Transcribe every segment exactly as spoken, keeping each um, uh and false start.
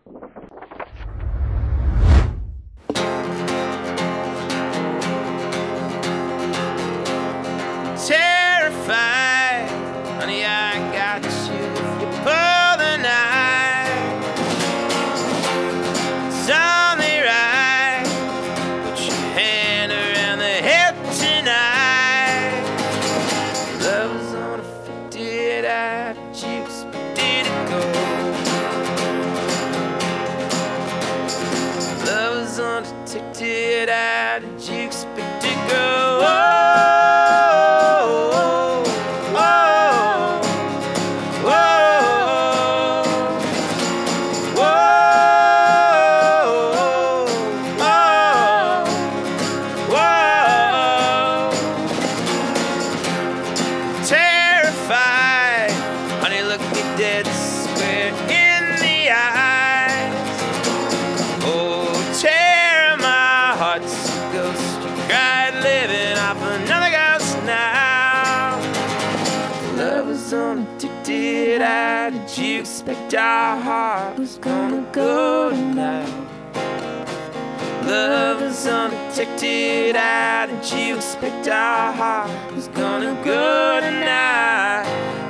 Terrified, honey, I got you. If you pull the knife, it's only right. Put your hand around the head tonight. Love was on a fifty out of juice, but did it go? Love was on a ticket out of juice, but did it go? Oh. Did you expect our heart was gonna go tonight? Love is undetected. How did you expect our heart was gonna go tonight?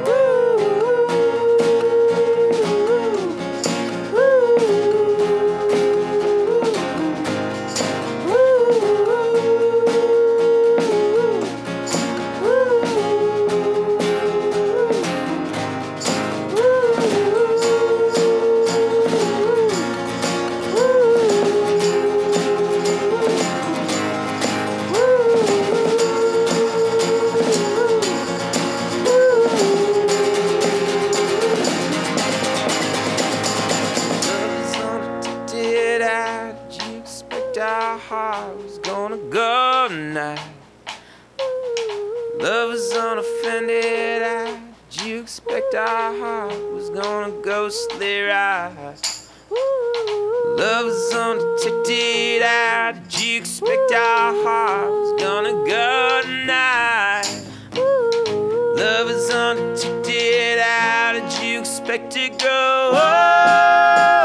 Love is unoffended. How did you expect our heart was gonna ghostly ride? Love is undetected. How did you expect our heart was gonna go tonight? Love is undetected. How did you expect to go? Oh.